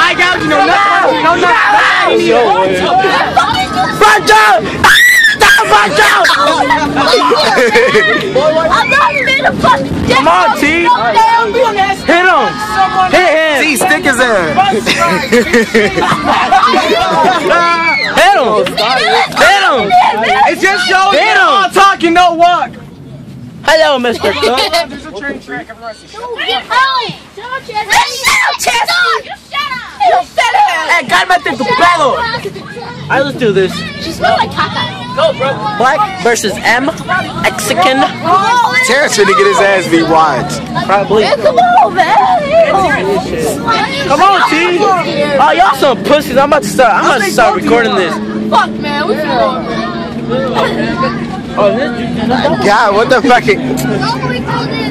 eye gouge, no nothing. No Bunch out! Bunch out! I'm not even a fucking dick. Come on, T. Hit him. Hit him. T, stick his ass. Hit him. Hit him. It just shows Hit you all talk and no walk. Hello, Mr. Cook. There's a train track. Everyone else is shut up. Shut up, Chelsea. Shut up. Hey, cálmate tu pedo. Alright, let's do this. She smells like cakka. Go, bro. Black versus M. Mexican. Terrence finna get his ass beat. Watch. Probably. Come on, man. Come on, T. Oh, y'all some pussies. I'm about to start recording this. Fuck, man. We feel Oh, this? God, what the fuck? it.